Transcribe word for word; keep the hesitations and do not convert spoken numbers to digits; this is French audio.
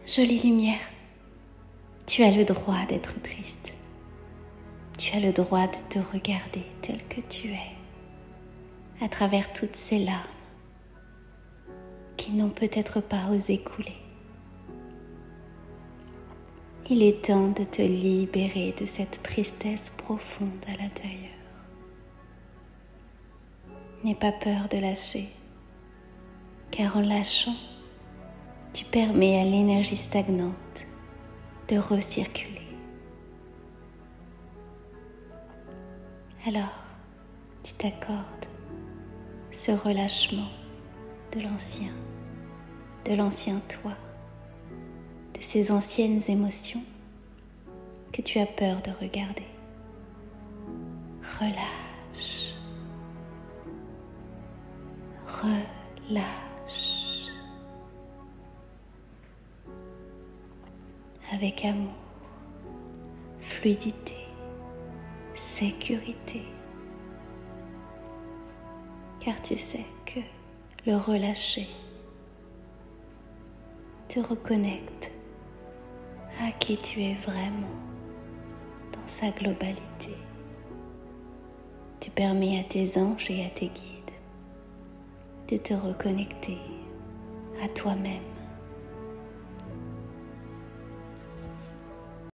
jolie lumière, tu as le droit d'être triste. Tu as le droit de te regarder tel que tu es, à travers toutes ces larmes qui n'ont peut-être pas osé couler. Il est temps de te libérer de cette tristesse profonde à l'intérieur. N'aie pas peur de lâcher, car en lâchant, tu permets à l'énergie stagnante de recirculer. Alors, tu t'accordes ce relâchement de l'ancien, de l'ancien toi, de ces anciennes émotions que tu as peur de regarder. Relâche. Relâche. Avec amour, fluidité, sécurité. Car tu sais que le relâcher te reconnecte à qui tu es vraiment dans sa globalité. Tu permets à tes anges et à tes guides de te reconnecter à toi-même